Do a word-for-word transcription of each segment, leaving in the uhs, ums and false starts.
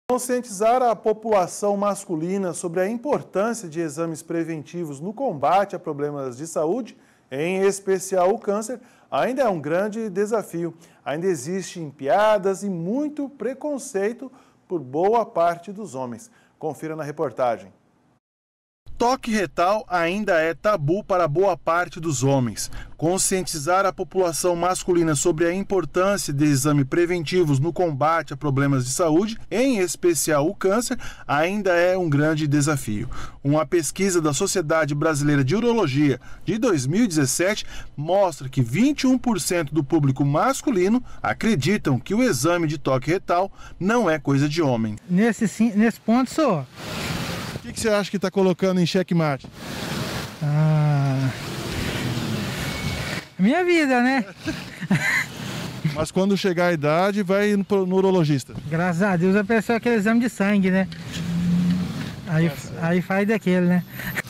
Conscientizar a população masculina sobre a importância de exames preventivos no combate a problemas de saúde, em especial o câncer, ainda é um grande desafio. Ainda existem piadas e muito preconceito por boa parte dos homens. Confira na reportagem. Toque retal ainda é tabu para boa parte dos homens. Conscientizar a população masculina sobre a importância de exames preventivos no combate a problemas de saúde, em especial o câncer, ainda é um grande desafio. Uma pesquisa da Sociedade Brasileira de Urologia de dois mil e dezessete mostra que vinte e um por cento do público masculino acreditam que o exame de toque retal não é coisa de homem. Nesse, nesse ponto, sou. O que, que você acha que está colocando em xeque-mate? Ah, minha vida, né? Mas quando chegar a idade, vai no, no urologista. Graças a Deus, a pessoa quer exame de sangue, né? Aí, aí faz daquele, né?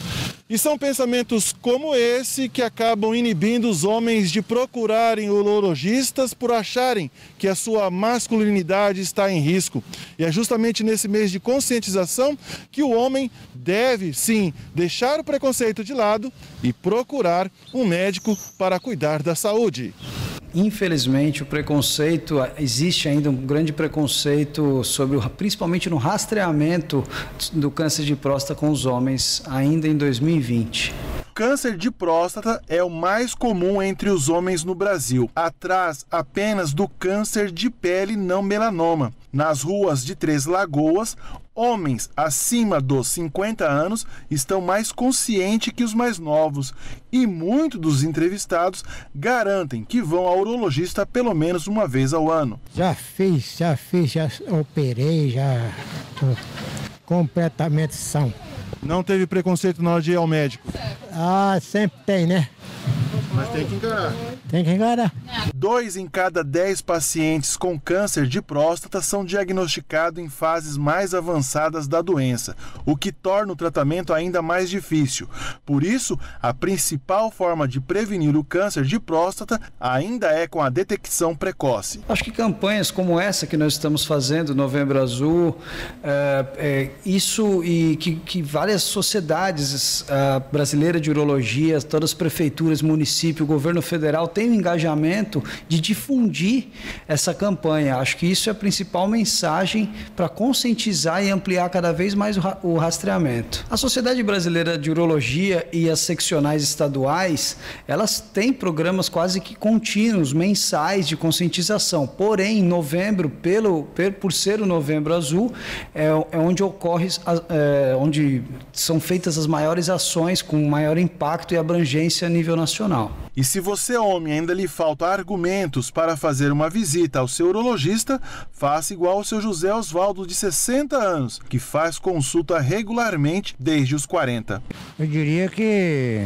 E são pensamentos como esse que acabam inibindo os homens de procurarem urologistas por acharem que a sua masculinidade está em risco. E é justamente nesse mês de conscientização que o homem deve, sim, deixar o preconceito de lado e procurar um médico para cuidar da saúde. Infelizmente, o preconceito, existe ainda um grande preconceito sobre, principalmente no rastreamento do câncer de próstata com os homens, ainda em dois mil e vinte. Câncer de próstata é o mais comum entre os homens no Brasil, atrás apenas do câncer de pele não melanoma. Nas ruas de Três Lagoas, homens acima dos cinquenta anos estão mais conscientes que os mais novos e muitos dos entrevistados garantem que vão ao urologista pelo menos uma vez ao ano. Já fiz, já fiz, já operei, já estou completamente são. Não teve preconceito na hora de ir ao médico? Ah, sempre tem, né? Mas tem que encarar. Tem que encarar. Dois em cada dez pacientes com câncer de próstata são diagnosticados em fases mais avançadas da doença, o que torna o tratamento ainda mais difícil. Por isso, a principal forma de prevenir o câncer de próstata ainda é com a detecção precoce. Acho que campanhas como essa que nós estamos fazendo, Novembro Azul, é, é, isso e que, que várias sociedades é, brasileiras de urologia, todas as prefeituras, município, governo federal tem um engajamento de difundir essa campanha. Acho que isso é a principal mensagem para conscientizar e ampliar cada vez mais o, o rastreamento. A Sociedade Brasileira de Urologia e as seccionais estaduais, elas têm programas quase que contínuos, mensais de conscientização. Porém, em novembro, pelo, por ser o Novembro Azul, é, é onde ocorre, é, onde são feitas as maiores ações com maior impacto e abrangência a nível nacional. E se você, homem, ainda lhe falta argumentos para fazer uma visita ao seu urologista, faça igual ao seu José Osvaldo, de sessenta anos, que faz consulta regularmente desde os quarenta. Eu diria que,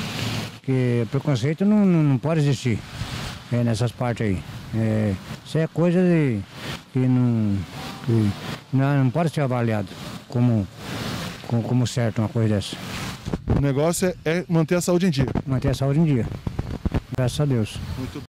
que preconceito não, não pode existir é, nessas partes aí. É, isso é coisa de, que, não, que não, não pode ser avaliado como, como, como certo uma coisa dessa. O negócio é, é manter a saúde em dia. Manter a saúde em dia. Graças a Deus. Muito